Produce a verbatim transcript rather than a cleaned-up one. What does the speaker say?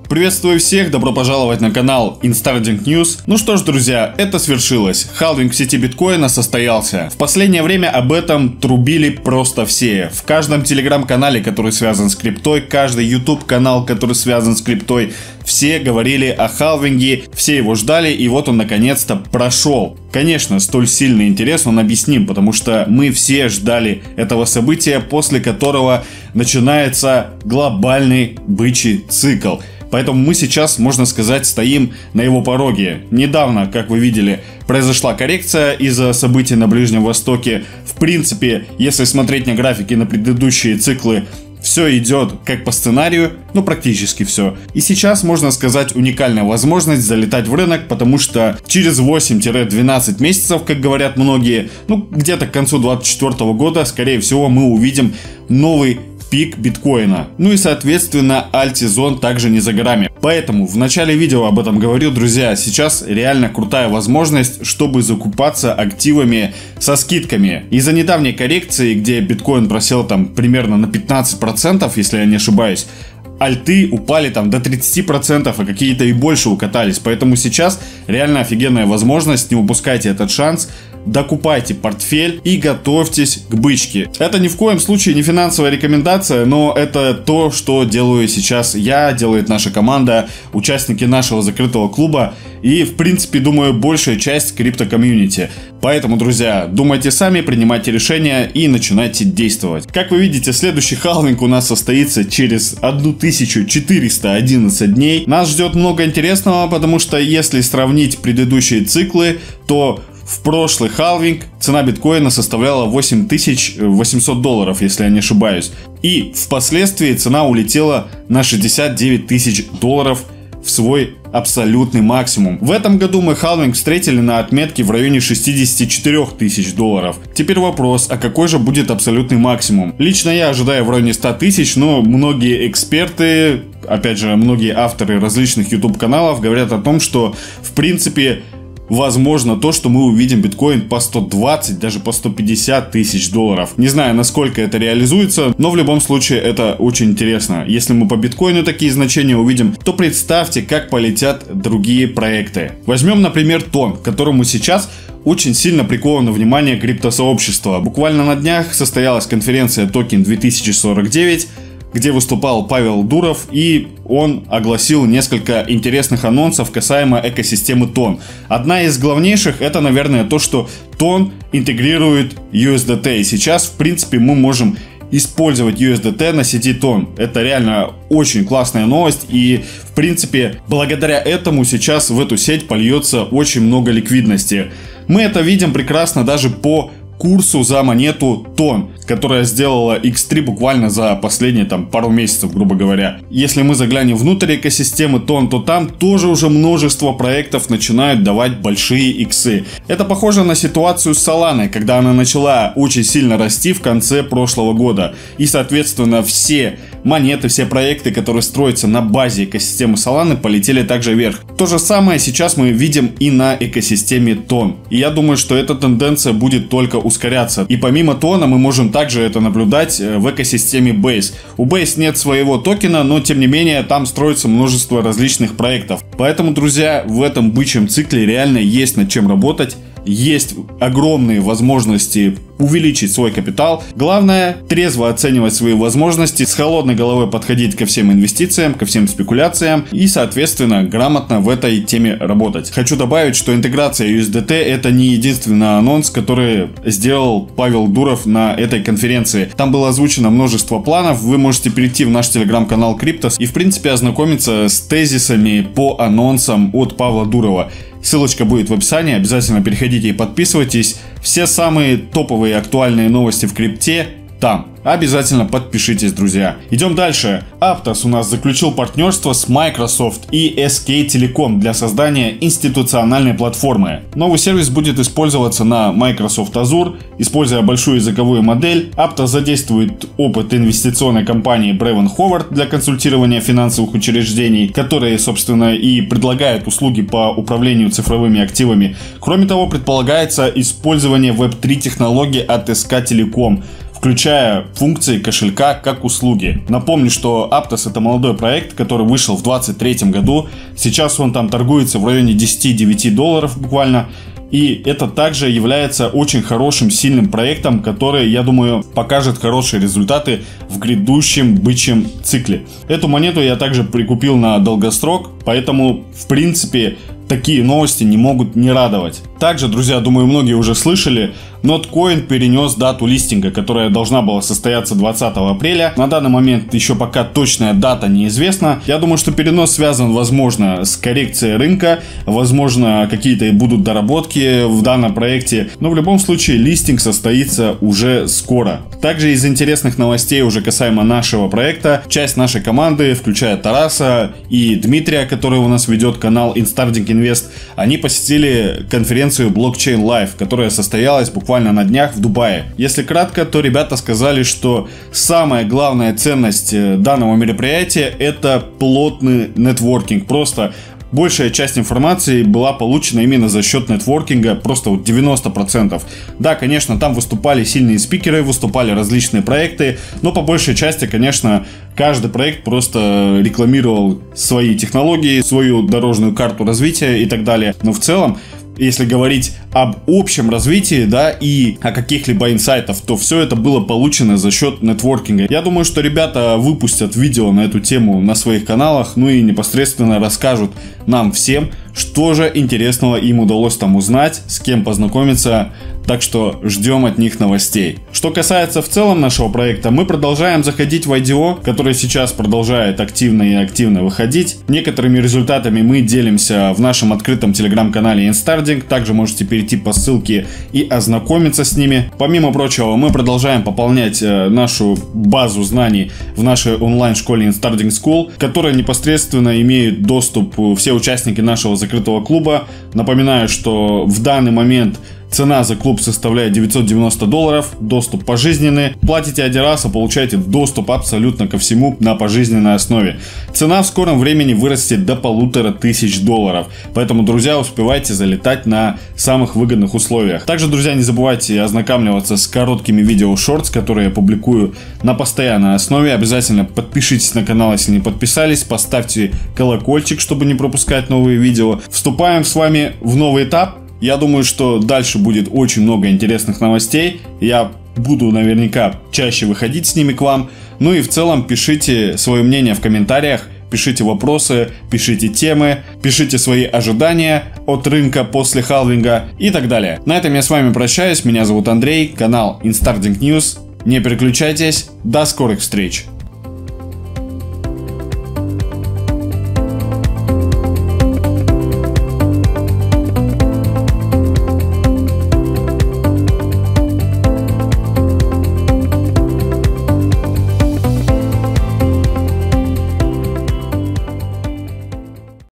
Приветствую всех, добро пожаловать на канал Instarding News. Ну что ж, друзья, это свершилось. Халвинг в сети биткоина состоялся. В последнее время об этом трубили просто все. В каждом телеграм-канале, который связан с криптой, каждый YouTube-канал, который связан с криптой, все говорили о халвинге, все его ждали, и вот он наконец-то прошел. Конечно, столь сильный интерес он объясним, потому что мы все ждали этого события, после которого начинается глобальный бычий цикл. Поэтому мы сейчас, можно сказать, стоим на его пороге. Недавно, как вы видели, произошла коррекция из-за событий на Ближнем Востоке. В принципе, если смотреть на графики на предыдущие циклы, все идет как по сценарию, ну практически все. И сейчас, можно сказать, уникальная возможность залетать в рынок, потому что через восемь-двенадцать месяцев, как говорят многие, ну где-то к концу две тысячи двадцать четвёртого года, скорее всего, мы увидим новый пик биткоина. Ну и соответственно альт-сезон также не за горами. Поэтому в начале видео об этом говорил, друзья, сейчас реально крутая возможность, чтобы закупаться активами со скидками. Из-за недавней коррекции, где биткоин просел там примерно на пятнадцать процентов, если я не ошибаюсь, альты упали там до тридцати процентов, а какие-то и больше укатались. Поэтому сейчас реально офигенная возможность, не упускайте этот шанс. Докупайте портфель и готовьтесь к бычке. Это ни в коем случае не финансовая рекомендация, но это то, что делаю сейчас я, делает наша команда, участники нашего закрытого клуба и, в принципе, думаю, большая часть крипто-комьюнити. Поэтому, друзья, думайте сами, принимайте решения и начинайте действовать. Как вы видите, следующий халвинг у нас состоится через тысячу четыреста одиннадцать дней. Нас ждет много интересного, потому что если сравнить предыдущие циклы, то в прошлый халвинг цена биткоина составляла восемь тысяч восемьсот долларов, если я не ошибаюсь. И впоследствии цена улетела на шестьдесят девять тысяч долларов в свой абсолютный максимум. В этом году мы халвинг встретили на отметке в районе шестидесяти четырёх тысяч долларов. Теперь вопрос, а какой же будет абсолютный максимум? Лично я ожидаю в районе ста тысяч, но многие эксперты, опять же, многие авторы различных YouTube каналов говорят о том, что в принципе возможно то, что мы увидим биткоин по сто двадцать, даже по сто пятьдесят тысяч долларов. Не знаю, насколько это реализуется, но в любом случае это очень интересно. Если мы по биткоину такие значения увидим, то представьте, как полетят другие проекты. Возьмем, например, Тон, к которому сейчас очень сильно приковано внимание криптосообщества. Буквально на днях состоялась конференция Токен две тысячи сорок девять, где выступал Павел Дуров, и он огласил несколько интересных анонсов касаемо экосистемы Тон. Одна из главнейших — это, наверное, то, что Тон интегрирует ю эс ди ти. И сейчас, в принципе, мы можем использовать ю эс ди ти на сети Тон. Это реально очень классная новость, и, в принципе, благодаря этому сейчас в эту сеть польется очень много ликвидности. Мы это видим прекрасно даже по курсу за монету Тон, которая сделала икс три буквально за последние там пару месяцев, грубо говоря. Если мы заглянем внутрь экосистемы Тон, то там тоже уже множество проектов начинают давать большие иксы. Это похоже на ситуацию с Solana, когда она начала очень сильно расти в конце прошлого года. И, соответственно, все монеты, все проекты, которые строятся на базе экосистемы Solana, полетели также вверх. То же самое сейчас мы видим и на экосистеме Тон. И я думаю, что эта тенденция будет только ускоряться. И помимо Тона мы можем также это наблюдать в экосистеме Base. У Base нет своего токена, но тем не менее там строится множество различных проектов. Поэтому, друзья, в этом бычьем цикле реально есть над чем работать. Есть огромные возможности увеличить свой капитал. Главное, трезво оценивать свои возможности, с холодной головой подходить ко всем инвестициям, ко всем спекуляциям и, соответственно, грамотно в этой теме работать. Хочу добавить, что интеграция ю эс ди ти — это не единственный анонс, который сделал Павел Дуров на этой конференции. Там было озвучено множество планов. Вы можете перейти в наш телеграм-канал Криптос и, в принципе, ознакомиться с тезисами по анонсам от Павла Дурова. Ссылочка будет в описании, обязательно переходите и подписывайтесь. Все самые топовые и актуальные новости в крипте там. Обязательно подпишитесь, друзья. Идем дальше. Aptos у нас заключил партнерство с Microsoft и эс кей Telecom для создания институциональной платформы. Новый сервис будет использоваться на Microsoft Azure, используя большую языковую модель. Aptos задействует опыт инвестиционной компании Braven Howard для консультирования финансовых учреждений, которые, собственно, и предлагают услуги по управлению цифровыми активами. Кроме того, предполагается использование веб три технологий от эс кей Telecom. включая функции кошелька как услуги. Напомню, что Aptos — это молодой проект, который вышел в двадцать третьем году. Сейчас он там торгуется в районе десять-девять долларов буквально. И это также является очень хорошим, сильным проектом, который, я думаю, покажет хорошие результаты в грядущем бычьем цикле. Эту монету я также прикупил на долгосрок, поэтому, в принципе, такие новости не могут не радовать. Также, друзья, думаю, многие уже слышали, Notcoin перенес дату листинга, которая должна была состояться двадцатого апреля. На данный момент еще пока точная дата неизвестна. Я думаю, что перенос связан, возможно, с коррекцией рынка, возможно, какие-то будут доработки в данном проекте, но в любом случае листинг состоится уже скоро. Также из интересных новостей уже касаемо нашего проекта, часть нашей команды, включая Тараса и Дмитрия, который у нас ведет канал Instarding Invest, они посетили конференцию Blockchain Live, которая состоялась буквально на днях в Дубае. Если кратко, то ребята сказали, что самая главная ценность данного мероприятия — это плотный нетворкинг. Просто большая часть информации была получена именно за счет нетворкинга, просто вот девяносто процентов. Да, конечно, там выступали сильные спикеры, выступали различные проекты, но по большей части, конечно, каждый проект просто рекламировал свои технологии, свою дорожную карту развития и так далее. Но в целом, если говорить об общем развитии, да, и о каких-либо инсайтах, то все это было получено за счет нетворкинга. Я думаю, что ребята выпустят видео на эту тему на своих каналах, ну и непосредственно расскажут нам всем, что же интересного им удалось там узнать, с кем познакомиться. Так что ждем от них новостей. Что касается в целом нашего проекта, мы продолжаем заходить в ай ди о, который сейчас продолжает активно и активно выходить. Некоторыми результатами мы делимся в нашем открытом телеграм-канале Instarding. Также можете перейти по ссылке и ознакомиться с ними. Помимо прочего, мы продолжаем пополнять нашу базу знаний в нашей онлайн-школе Instarding School, которая непосредственно имеет доступ все участники нашего закрытого клуба. Напоминаю, что в данный момент цена за клуб составляет девятьсот девяносто долларов, доступ пожизненный. Платите один раз, а получаете доступ абсолютно ко всему на пожизненной основе. Цена в скором времени вырастет до полутора тысяч долларов. Поэтому, друзья, успевайте залетать на самых выгодных условиях. Также, друзья, не забывайте ознакомливаться с короткими видео шортс, которые я публикую на постоянной основе. Обязательно подпишитесь на канал, если не подписались. Поставьте колокольчик, чтобы не пропускать новые видео. Вступаем с вами в новый этап. Я думаю, что дальше будет очень много интересных новостей. Я буду наверняка чаще выходить с ними к вам. Ну и в целом пишите свое мнение в комментариях. Пишите вопросы, пишите темы, пишите свои ожидания от рынка после халвинга и так далее. На этом я с вами прощаюсь. Меня зовут Андрей, канал Instarding News. Не переключайтесь. До скорых встреч.